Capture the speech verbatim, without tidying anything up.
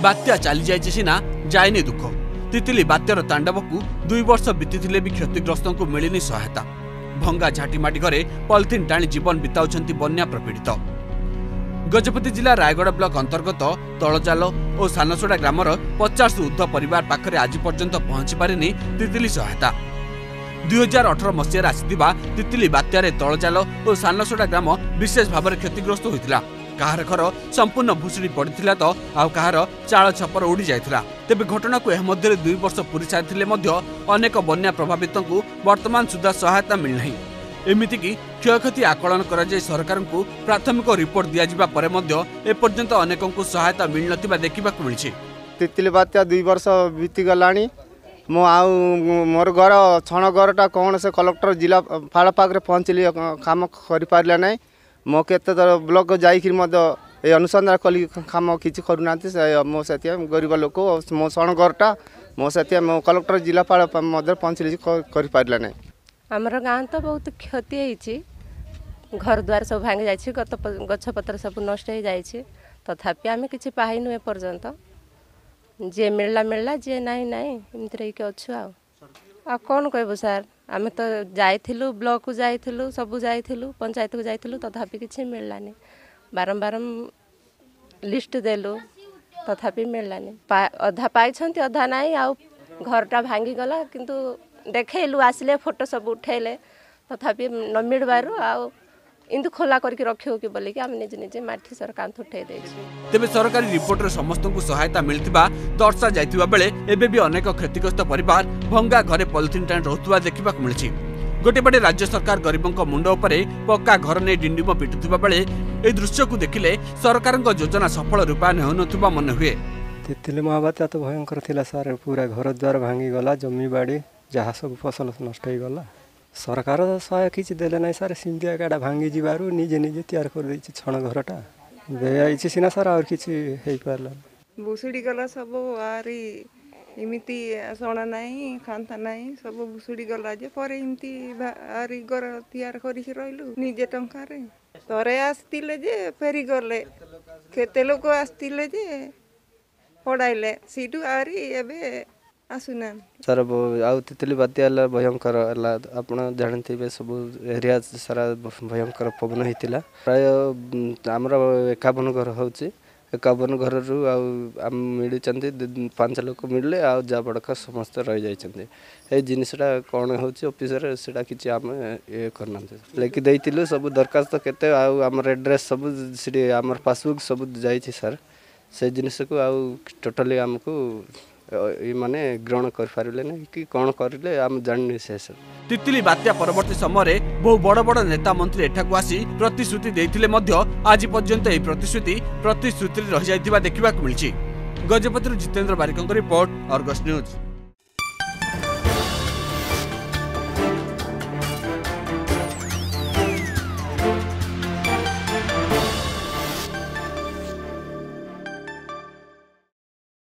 बात्या चली जाइए सिना जाएनि दुख। तितली बात्यार तांडव को दुई वर्ष बीती भी क्षतिग्रस्त को मिलनी सहायता। भंगा झाटीमाटी घरे पॉलिथिन टाणी जीवन बिताउछंती बन्या प्रपीड़ित। गजपति जिला रायगढ़ ब्लॉक अंतर्गत तलजाल और सानसोड़ा ग्रामर पचास ऊर्ध्व परिवार पाखरे आज पर्यंत पहुंची पारिनी तितली सहायता। दुई हजार अठर मसीह आसीथिबा तितली बात्यारे तलजाल और सानसोड़ा ग्राम विशेष भाव में क्षतिग्रस्त होइतिला। कहार घर संपूर्ण भुशुड़ी पड़ता तो आउ कहार चाल छपर उड़ी जाइथिला। तेबे घटना को एह मध्य दुई वर्ष पूरी सारिथिले मध्य अनेक बन्या प्रभावित को वर्तमान सुधा सहायता मिलनाही। एमिति की क्षयक्षति आकलन करा जाय सरकार को प्राथमिक रिपोर्ट दिया जिबा परे मध्य एपर्यंत अनेकों को सहायता मिल नथिबा देखिबाकु मिलिछि। तितली बात्या दुई वर्ष बीती गलानी। मो आउ मोर घर छण घरटा कौन से कलेक्टर जिला फाड़ पाखे पहुँचली काम कर पारा ना। मो केत ब्लॉक जाइए अनुसंधान कल कम किसी करूना मो से गरीब लोक मो छण घरटा मो से मो कलेक्टर जिला फाड़ पहुँचली कर पारा ना। आमर गाँ तो बहुत क्षति होती। घर द्वार सब भांगी जाइए गत गछपत्र सब नष्ट हो जाए तथापि आम कि पाइनु एपर्यंत जे मिलला मिलला जे नाई नाई एमती रही अच्छु आ कौन कहबो सार। आम तो जाइलु ब्लॉक को जाइलु सबू जाइलु पंचायत को जाइलु तथापि किसी मिललानी। बारंबार लिस्ट देलु तथापि मिललानी। अधा पाई अधा नाई आ घरटा भांगी गला किंतु देखलु आसिले फोटो सब उठेले तथापि न मिलबार आ इंदु खोला करके रखियो कि बोली कि हम निज निजे माठी सरकार उठे दे। तेबे सरकारी रिपोर्ट रे समस्त को सहायता मिलतिबा दर्शा जाइतिबा बेले एबे भी अनेक क्षतिग्रस्त परिवार भंगा घरे पॉलिथिन टाण रहतुवा देखिबाक मिलछि। गोटे बड़े राज्य सरकार गरीबों मुंड उपरे पक्का घर ने डिंडिम पिटुथिबा बेले ए दृश्य को देखिले सरकार योजना सफल रूपायन होनथुबा मन हुए। तितली महाबात्या तो भयंकर थिला सारे। पूरा घर द्वार भांगी गला, जमी बाड़ी जहाँ सब फसल नष्ट हो गला। सरकार सहाय किसी देले ना सारे। सिंधिया गाड़ा भांगी जीवारू निजे निजे तैयार कर देछि छण घरटा दे सीना सार और किसी हो पारला। भुसुड़ी गला सब आरी इमिति सोना नहीं खांता नहीं सब भुसुड़ी गला जे परे इमिति आरी घर तैयार करिछि रहलु निजे टंका रे। तरे आस्तिले जे फेरी गले केते लोक आस्तिले जे पड़ाइले सीटू आरी एबे आसुना सर। आउ तितली बात्या भयंकर आप जानते सब एरिया सारा भयंकर पवन होता। प्राय आमर एकावन घर हो एकावन घर रु आम मिली पांच लोक मिले आ जा बड़का समस्त रही जाइए। जिनसा कौन होफिसर से किसी आम ये करना लेकिन देलु सब दरखास्त केते आमर एड्रेस सब सीढ़ी आमर पासबुक सब जाइए सर। से जिनस को आउ टोटाली आमको माने ग्रहण कर पारिले ना कि कौन करिले आम जाननी से। तितली बात्या परवर्ती समय बहु बड़ बड़ नेता मंत्री एठाकु आसी प्रतिश्रुति देइथिले मध्य आज पर्यंत एही प्रतिश्रुति प्रतिश्रुति रहि जाइतिबा देखिबाकु मिलछि। गजपति जितेंद्र बारिकଙ୍କ रिपोर्ट अर्गस न्यूज।